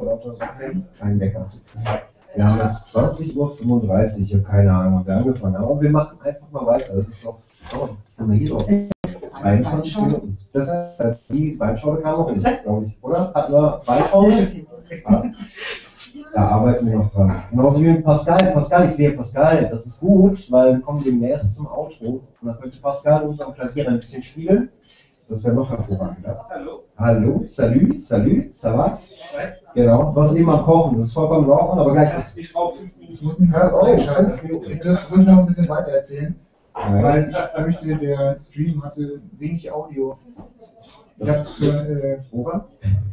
lauter Sachen. Kein Bäcker. Wir haben jetzt 20:35 Uhr, ich habe keine Ahnung, wann wir angefangen haben. Aber wir machen einfach mal weiter. Das ist noch, haben wir hier drauf? 22 Minuten. Das ist die Weinschorle kam noch nicht, glaube ich, oder? Hatten wir Weinschorle? Da arbeiten wir noch dran. Genauso wie mit Pascal. Pascal, ich sehe Pascal, das ist gut, weil wir kommen demnächst zum Outro. Und dann könnte Pascal uns am Klavier ein bisschen spielen. Das wäre noch hervorragend. Ja? Hallo. Hallo, salut, ça va? Genau, was eben am Kochen, das ist vollkommen in Ordnung, aber gleich das. Ich brauche 5 Minuten. Ich muss mich mal 5 Minuten. Ich dürfte ruhig noch ein bisschen weiter erzählen, Nein. weil ich fürchte, der Stream hatte wenig Audio. Ich habe es für Ober?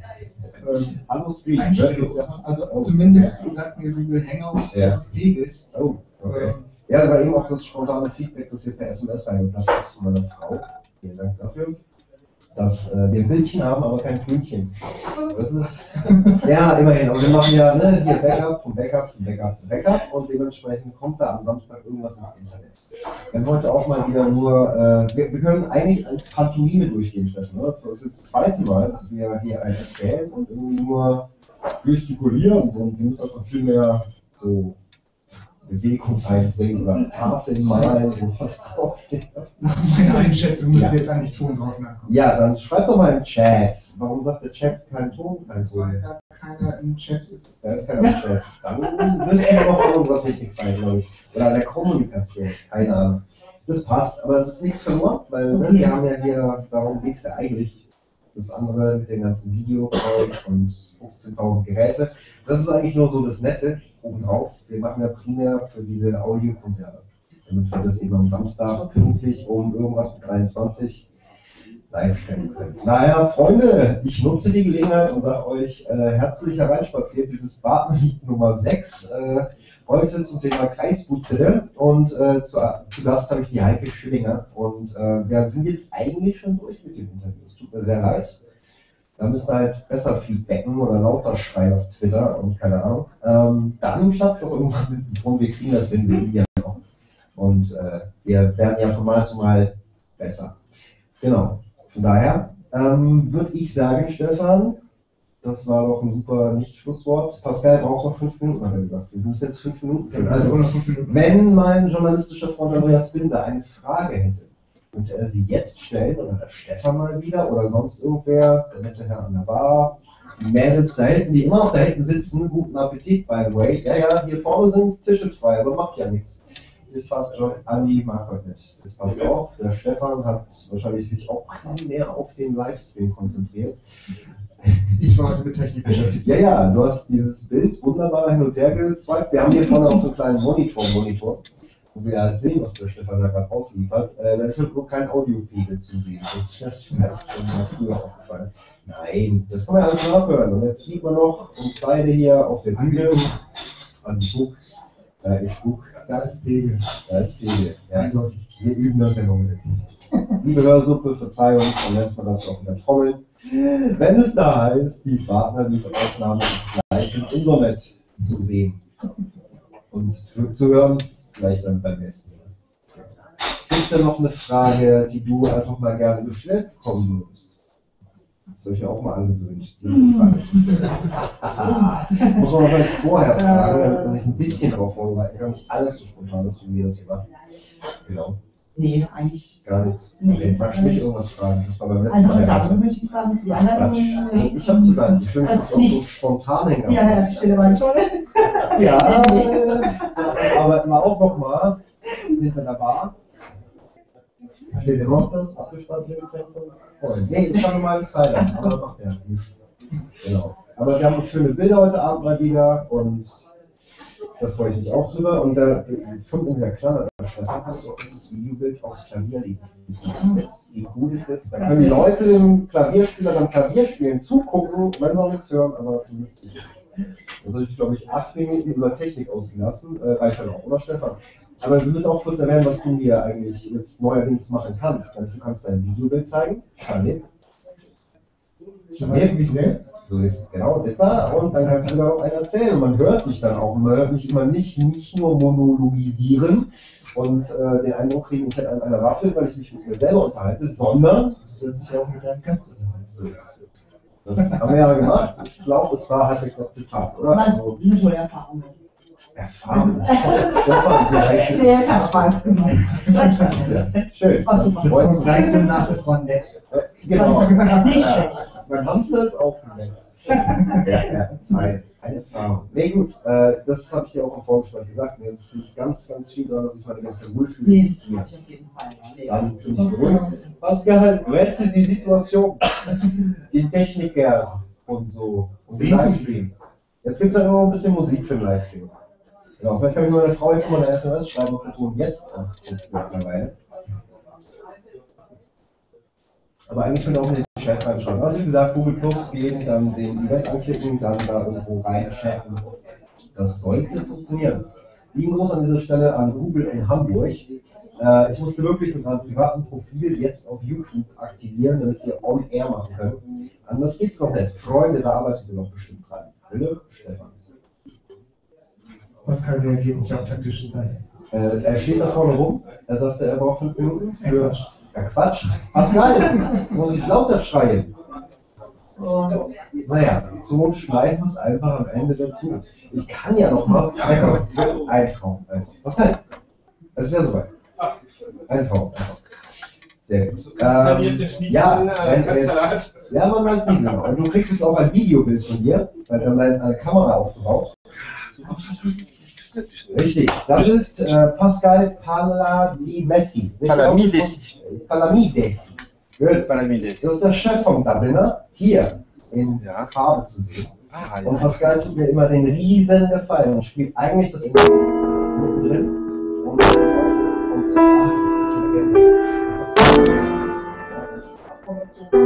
Hallo Stream. Einstellungssachen. Also zumindest sagt mir Google Hangout, Ja. dass es regelt. Oh, okay. Ja, da war eben auch das spontane Feedback, das hier per SMS reingeplatzt ist von meiner Frau. Vielen Dank dafür. Dass wir ein Bildchen haben, aber kein Blümchen. Das ist, ja, immerhin. Aber wir machen ja hier Backup vom Backup zum Backup zum Backup und dementsprechend kommt da am Samstag irgendwas ins Internet. Wir haben heute auch mal wieder nur, wir können eigentlich als Pantomime durchgehen, Steffen. Ne? Das ist jetzt das zweite Mal, dass wir hier einen erzählen und irgendwie nur gestikulieren und wir müssen einfach viel mehr so Bewegung einbringen oder Tafeln malen, wo was draufsteht. Meine Einschätzung müsste jetzt eigentlich Ton draußen ankommen. Ja, dann schreibt doch mal im Chat. Warum sagt der Chat kein Ton? Kein Ton. Weil da keiner im Chat ist. Da ist keiner im Chat. Dann müssen wir noch von unserer Technik sein, glaube ich. Oder an der Kommunikation. Keine Ahnung. Das passt, aber es ist nichts verloren, weil wir haben ja hier, darum geht es ja eigentlich. Das andere mit dem ganzen Video und 15.000 Geräte. Das ist eigentlich nur so das Nette obendrauf. Wir machen ja primär für diese Audiokonzerte, damit wir das eben am Samstag pünktlich um irgendwas mit 23 live stellen können. Naja, Freunde, ich nutze die Gelegenheit und sage euch herzlich hereinspaziert, dieses Partnerlied Nummer 6. Heute zum Thema Kreisbutzele und zu Gast habe ich die Heike Schillinger und wir sind jetzt eigentlich schon durch mit dem Interview. Es tut mir sehr leid. Da müsst ihr halt besser feedbacken oder lauter schreien auf Twitter und keine Ahnung. Dann klappt es auch irgendwann mit dem Ton, wir kriegen das hin, wir ja noch. Und wir werden ja von Mal zu Mal besser. Genau. Von daher würde ich sagen, Stefan, das war doch ein super Nicht-Schlusswort. Pascal braucht noch 5 Minuten, hat er gesagt. Wir müssen jetzt 5 Minuten füllen. Also, wenn mein journalistischer Freund Andreas Binder eine Frage hätte, könnte er sie jetzt stellen oder der Stefan mal wieder oder sonst irgendwer, der nette Herr an der Bar, die Mädels da hinten, die immer noch da hinten sitzen. Guten Appetit, by the way. Ja, hier vorne sind Tische frei, aber macht ja nichts. Das passt schon. Andi mag heute nicht. Das passt auch. Der Stefan hat wahrscheinlich sich auch mehr auf den Livestream konzentriert. Ich war heute mit Technik beschäftigt. Ja, du hast dieses Bild wunderbar hin und her geswiped. Wir haben hier vorne auch so einen kleinen Monitor, wo wir halt sehen, was der Stefan da gerade ausliefert. Da ist halt nur kein Audiopegel zu sehen. Das ist vielleicht schon mal früher aufgefallen. Nein, das kann man ja alles nachhören. Und jetzt sieht man noch uns beide hier auf der Bühne. An die Guck. Da ist Guck. Da ist Pegel. Da ist Pegel. Ja, wir üben das ja noch mit. Liebe Hörsuppe, Verzeihung, dann lässt man das auch wieder trommeln. Wenn es da heißt, die Partnerlieferaufnahme ist gleich im Internet zu sehen. Und zu hören, vielleicht dann beim nächsten Mal. Gibt es denn noch eine Frage, die du einfach mal gerne gestellt bekommen würdest? Das habe ich mir auch mal angewöhnt, diese Frage. Muss man noch mal vorher fragen, damit man sich ein bisschen darauf vorbereiten kann, nicht alles so spontan ist, wie wir das hier machen. Genau. Nee, eigentlich gar nichts. Nee, Okay, magst du mich irgendwas fragen? Das war beim letzten andere Mal. Daten möchte ich fragen, die anderen. Ich habe sogar die schönste auch so spontan hängen. Ja, die Stelle war schon. Ja, da arbeiten wir auch noch mal hinter der Bar. Steht ihr noch das abgestandene Getränk von Freund? Nee, das war normal ein Styler, aber macht ja nichts. Genau. Aber wir haben schöne Bilder heute Abend mal wieder und da freue ich mich auch drüber. Und da kommt in der Klammer, der Stefan hat auch dieses Videobild aufs Klavier liegen. Wie gut ist das? Da können die Leute dem Klavierspieler beim Klavierspielen zugucken, wenn sie nichts hören, aber zumindest. Das habe ich, glaube ich, 8 Minuten über Technik ausgelassen. Reicht dann auch, oder Stefan? Aber wir müssen auch kurz erwähnen, was du hier eigentlich jetzt neuerdings machen kannst. Du kannst dein Videobild zeigen. Ich weiß mich selbst. So ist es genau etwa. Und dann kannst du da auch einen erzählen. Und man hört dich dann auch. Man hört mich immer nicht nur monologisieren und den Eindruck kriegen, ich hätte an einer Waffel, weil ich mich mit mir selber unterhalte, sondern Du sollst dich ja auch mit deinem Gast unterhalten. Das haben wir ja gemacht. Ich glaube, es war halbwegs akzeptabel, oder? Also, Eine tolle Erfahrung. Erfahrung. Erfahrung. Nee, hat Spaß gemacht. Ja, schön. War super. Das war gleich so nach, das war nett. Genau. Nicht schlecht. Mein Hamster ist auch nett. Ja, fein. Eine Erfahrung. Nee, gut, das habe ich dir auch im Vorgespräch gesagt. Mir ist es ganz, ganz viel daran, dass ich meine ganze wohlfühle. Nee, das habe ich auf jeden Fall. Nee. Dann bin ich beruhigt. Pascal, rette die Situation. Den Techniker und so. Und den Livestream. Jetzt gibt es ja noch ein bisschen Musik für den Livestream. Genau, vielleicht kann ich meine Frau jetzt mal eine SMS schreiben, ob der Ton jetzt anguckt mittlerweile. Aber eigentlich könnt ihr auch in den Chat reinschreiben. Also wie gesagt, Google Plus gehen, dann den Event anklicken, dann da irgendwo rein chatten. Das sollte funktionieren. Lieben Gruß an dieser Stelle an Google in Hamburg. Ich musste wirklich mit meinem privaten Profil jetzt auf YouTube aktivieren, damit wir on-air machen können. Anders geht's noch nicht. Freunde, da arbeitet ihr noch bestimmt dran. Bitte, Stefan. Pascal reagiert nicht auf taktische Seite. Er steht da vorne rum. Er sagte, er braucht 5 Minuten für... Ja, Quatsch. Pascal, muss ich lauter schreien. Naja, so schneiden wir es einfach am Ende dazu. Ich kann ja noch mal ein Traum. Pascal, es wäre soweit. Ein Traum. Sehr gut. Ja, ja, man weiß nicht so genau. Und du kriegst jetzt auch ein Videobild von dir, weil wir haben eine Kamera aufgebaut. Richtig, das ist Pascal Palamidesi. Palamidesi. Palamidesi. Gut. Palamidesi. Das ist der Chef vom Dubliner, hier in Farbe zu sehen. Ah, ja. Und Pascal tut mir immer den riesen Gefallen und spielt eigentlich das mittendrin. Und das ist auch. Und ach, das ist schon vergessen. Das ist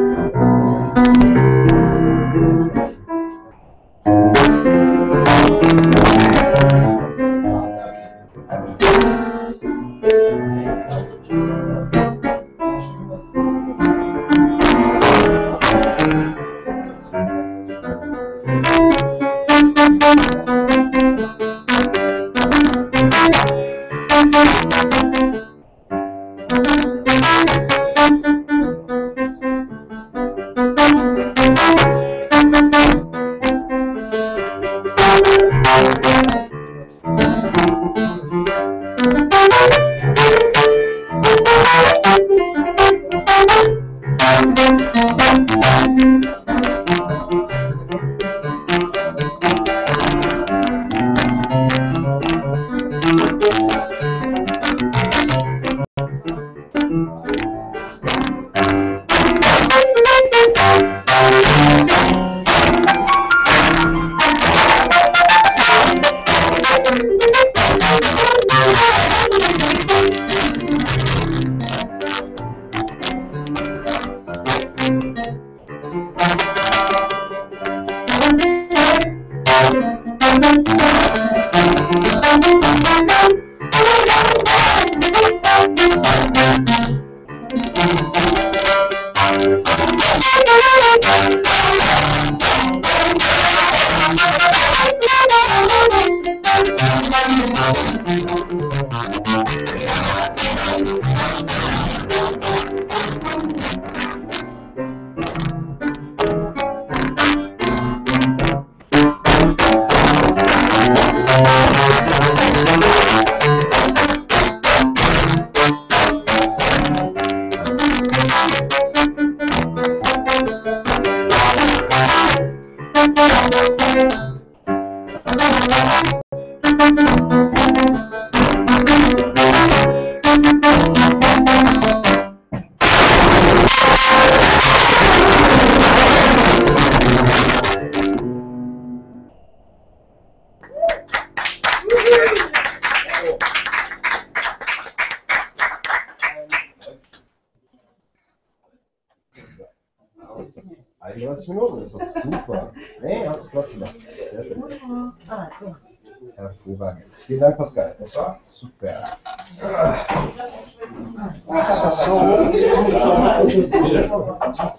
Minuten, ist doch super. Nee, hast du flott gemacht. Sehr schön. Hervorragend. Vielen Dank, Pascal. Das war super. So.